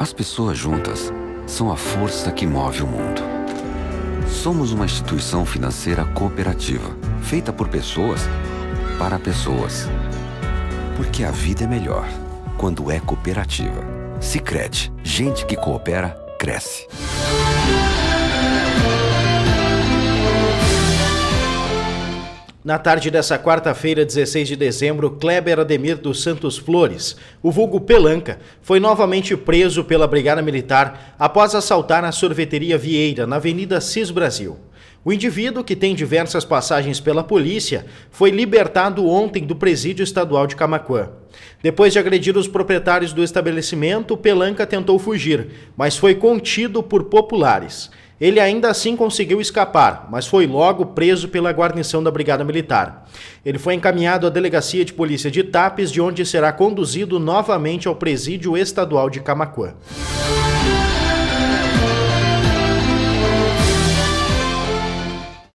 As pessoas juntas são a força que move o mundo. Somos uma instituição financeira cooperativa, feita por pessoas para pessoas. Porque a vida é melhor quando é cooperativa. Sicredi, gente que coopera, cresce. Na tarde dessa quarta-feira, 16 de dezembro, Kleber Ademir dos Santos Flores, o vulgo Pelanca, foi novamente preso pela Brigada Militar após assaltar a sorveteria Vieira, na Avenida Cis Brasil. O indivíduo, que tem diversas passagens pela polícia, foi libertado ontem do presídio estadual de Camaquã. Depois de agredir os proprietários do estabelecimento, Pelanca tentou fugir, mas foi contido por populares. Ele ainda assim conseguiu escapar, mas foi logo preso pela guarnição da Brigada Militar. Ele foi encaminhado à Delegacia de Polícia de Tapes, de onde será conduzido novamente ao Presídio Estadual de Camaquã.